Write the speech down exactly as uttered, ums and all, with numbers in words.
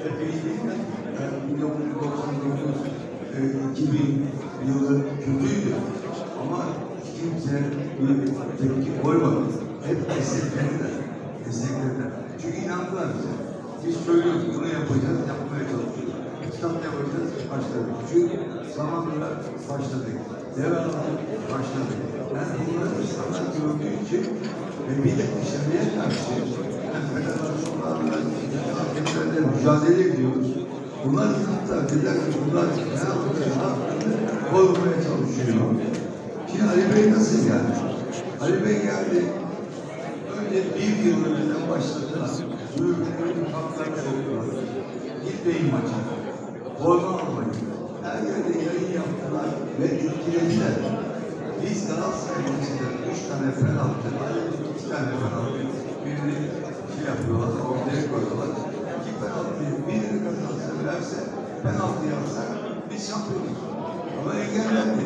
epey değil mi? Yani bin dokuz yüz doksan dokuz iki bin yılı kötüydü. Ama kimse bir tepki koymadı. Hep desteklediler. Desteklediler. Çünkü inandılar bize. Biz söylüyoruz, bunu yapacağız, yapmaya çalışıyoruz. Kitap yapacağız, başladık. Çünkü zamanla başladık. Devamlı başladık. Yani bunları insanlar gördüğü için ve bir de dışarıya karşı yani federasyonlarla kendilerine mücadele ediyoruz. Bunlar da dediler ki bunlar ne yapacağını korumaya çalışıyor. Şimdi Ali Bey nasıl geldi? Ali Bey geldi. Önce bir yıl önceden başladılar. Zürürlerin kapları soktular. Gitmeyin maça. Forma almayın. Her yerde yayın yaptılar ve etkilediler. Biz Galatasaray maçında üç tane penaltı, iki tane penaltı, birini şey yapıyorlar, ortaya koyuyorlar. İki penaltıyı birini kazansa verse, penaltı yapsa biz şampiyonuz. Ama engellendi.